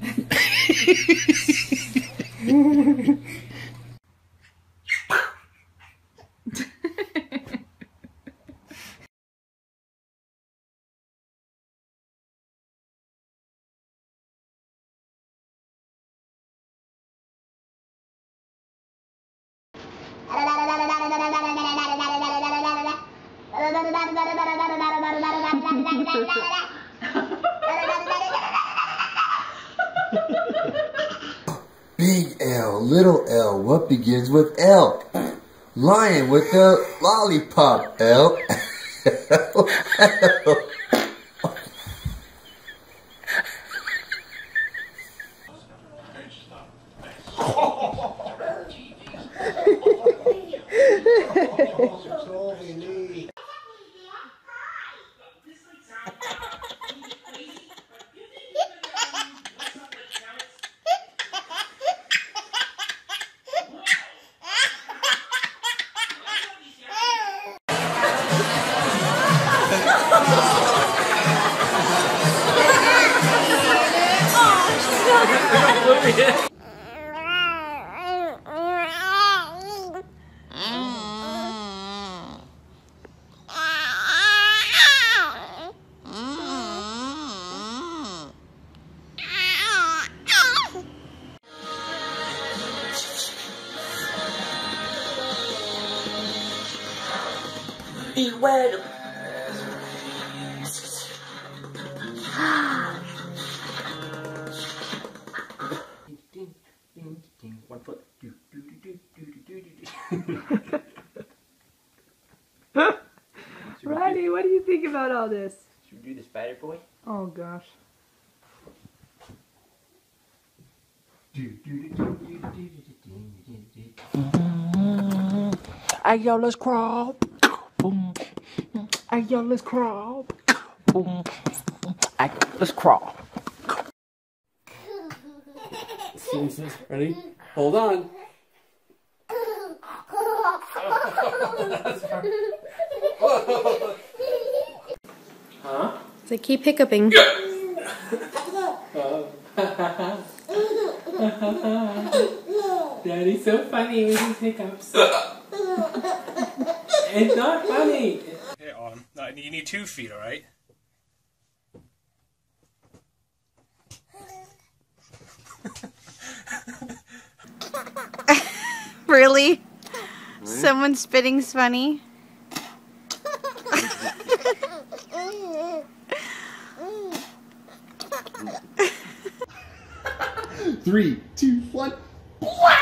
Big L, little L, what begins with L? Lion with the lollipop, L. Beware. One foot. Riley, what do you think about all this? Should we do the spider boy? Oh gosh. Hey yo, let's crawl. Boom. Hey yo, let's crawl. Boom. Hey, let's crawl. Ready? Hold on. Huh? So keep hiccuping. Daddy's so funny with his hiccups. It's not funny. Hey, you need 2 feet, alright? Really? Someone spitting's funny? 3, 2, 1.